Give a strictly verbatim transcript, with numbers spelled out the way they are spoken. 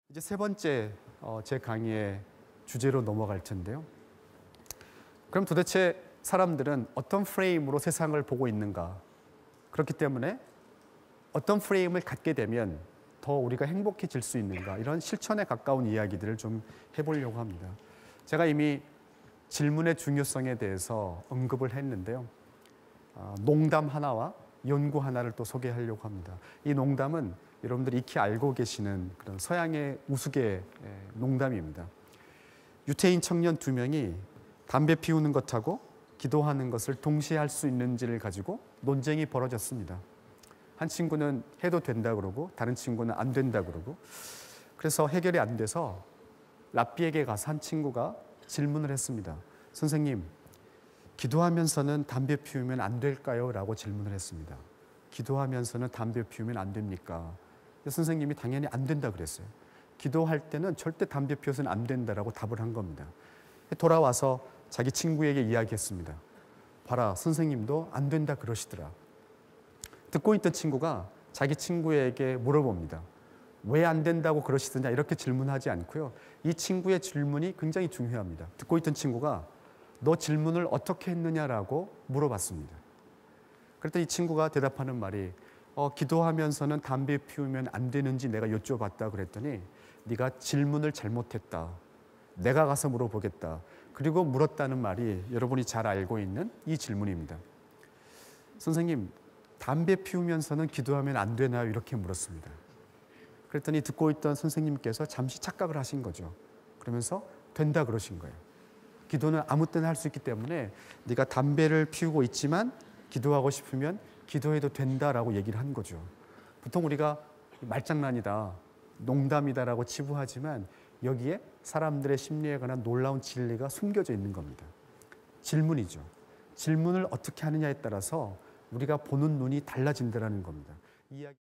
이제 세 번째 어, 제 강의의 주제로 넘어갈 텐데요. 그럼 도대체 사람들은 어떤 프레임으로 세상을 보고 있는가? 그렇기 때문에 어떤 프레임을 갖게 되면 더 우리가 행복해질 수 있는가? 이런 실천에 가까운 이야기들을 좀 해보려고 합니다. 제가 이미 질문의 중요성에 대해서 언급을 했는데요. 어, 농담 하나와 연구 하나를 또 소개하려고 합니다. 이 농담은 여러분들이 익히 알고 계시는 그런 서양의 우스개 농담입니다. 유태인 청년 두 명이 담배 피우는 것하고 기도하는 것을 동시에 할 수 있는지를 가지고 논쟁이 벌어졌습니다. 한 친구는 해도 된다 그러고 다른 친구는 안 된다 그러고, 그래서 해결이 안 돼서 랍비에게 가서 한 친구가 질문을 했습니다. 선생님, 기도하면서는 담배 피우면 안 될까요? 라고 질문을 했습니다. 기도하면서는 담배 피우면 안 됩니까? 선생님이 당연히 안 된다 그랬어요. 기도할 때는 절대 담배 피워서는 안 된다라고 답을 한 겁니다. 돌아와서 자기 친구에게 이야기했습니다. 봐라, 선생님도 안 된다 그러시더라. 듣고 있던 친구가 자기 친구에게 물어봅니다. 왜 안 된다고 그러시느냐, 이렇게 질문하지 않고요. 이 친구의 질문이 굉장히 중요합니다. 듣고 있던 친구가 너 질문을 어떻게 했느냐라고 물어봤습니다. 그랬더니 이 친구가 대답하는 말이 어, 기도하면서는 담배 피우면 안 되는지 내가 여쭤봤다 그랬더니 네가 질문을 잘못했다. 내가 가서 물어보겠다. 그리고 물었다는 말이 여러분이 잘 알고 있는 이 질문입니다. 선생님, 담배 피우면서는 기도하면 안 되나요? 이렇게 물었습니다. 그랬더니 듣고 있던 선생님께서 잠시 착각을 하신 거죠. 그러면서 된다 그러신 거예요. 기도는 아무 때나 할 수 있기 때문에 네가 담배를 피우고 있지만 기도하고 싶으면 기도해도 된다라고 얘기를 한 거죠. 보통 우리가 말장난이다, 농담이다라고 치부하지만 여기에 사람들의 심리에 관한 놀라운 진리가 숨겨져 있는 겁니다. 질문이죠. 질문을 어떻게 하느냐에 따라서 우리가 보는 눈이 달라진다는 겁니다. 이야기...